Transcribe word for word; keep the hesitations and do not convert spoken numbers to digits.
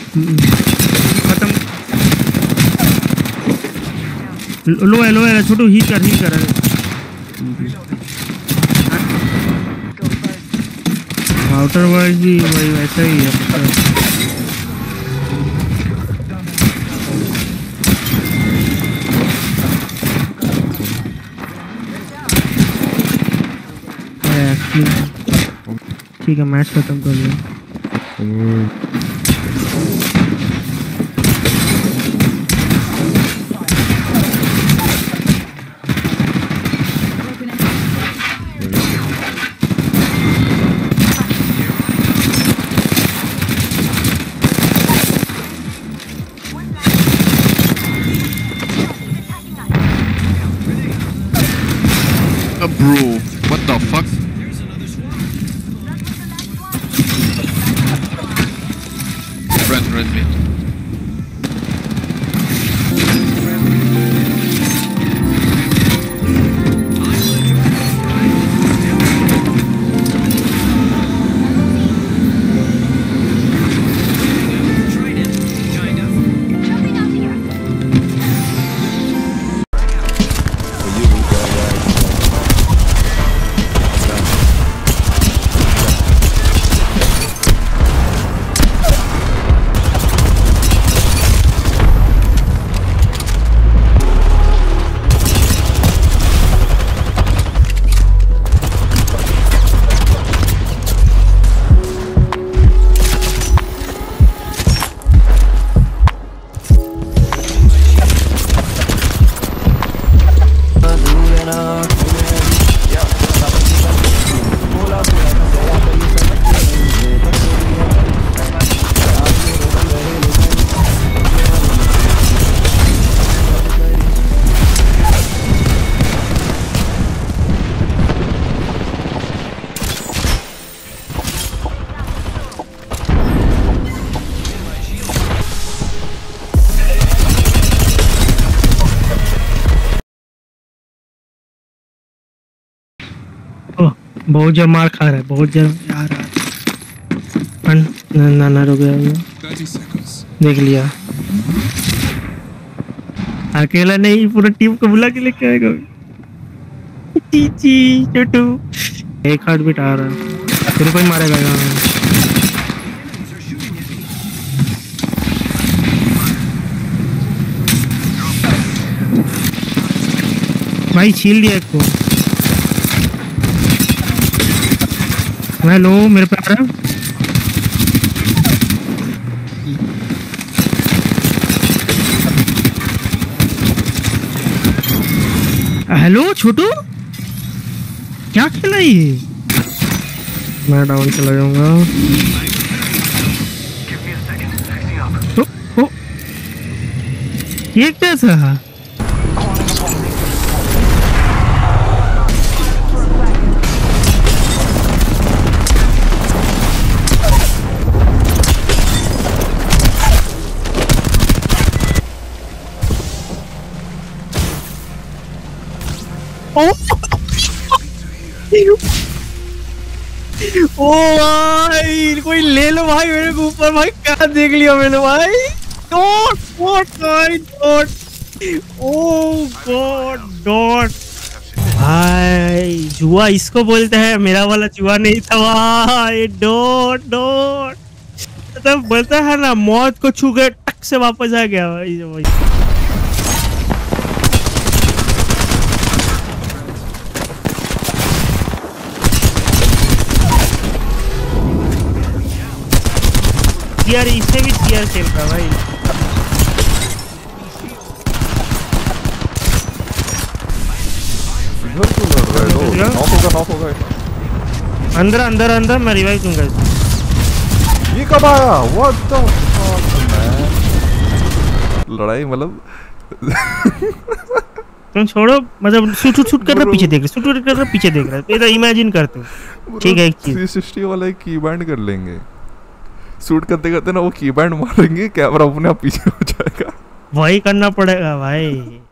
खत्म। लो है लो है छोटू, हील कर हील कर। आउटर वर्ल्ड भी वही वैसा ही है। ठीक है मैच खत्म कर लिया। Uh, bro, what the fuck? Run, run, mid. बहुत जब मार खा रहा है, बहुत जब यार ना ना ना रुक गया, देख लिया। अकेला नहीं, पूरा टीम को बुला के लेके आएगा। चीची छोटू एक हार्ट बीट आ रहा है, फिर कोई मारेगा यहाँ। भाई छील दिया एक को। हेलो मेरे पे आ रहा है। हेलो छोटू क्या खेला ये? मैं डाउन चला जाऊंगा। ओ, ओ, ये कैसा है? ओ भाई कोई ले लो भाई मेरे को ऊपर। भाई क्या देख लिया मैंने भाई। डॉट डॉट भाई डॉट। ओ गॉड डॉट भाई जुआ इसको बोलते हैं, मेरा वाला जुआ नहीं था भाई। डॉट डॉट तो बोलता है ना मौत को छू के टक से वापस आ गया भाई। भाई यार इससे भी सीआर खेल रहा भाई। इधर क्यों लड़ रहा है? नॉक होगा नॉक होगा। अंदर अंदर अंदर मैं रिवाइव दूंगा। ये कब आया? What the fuck man. लड़ाई मतलब तुम छोड़ो, मतलब शूट शूट शूट कर रहा पीछे देख रहा, शूट शूट कर रहा पीछे देख रहा। इधर इमेजिन करते हो ठीक है। एक चीज थ्री सिक्सटी वाला कीबैंड कर लेंगे। शूट करते करते ना वो कीबैंड मारेंगे, कैमरा अपने आप पीछे हो जाएगा। वही करना पड़ेगा भाई।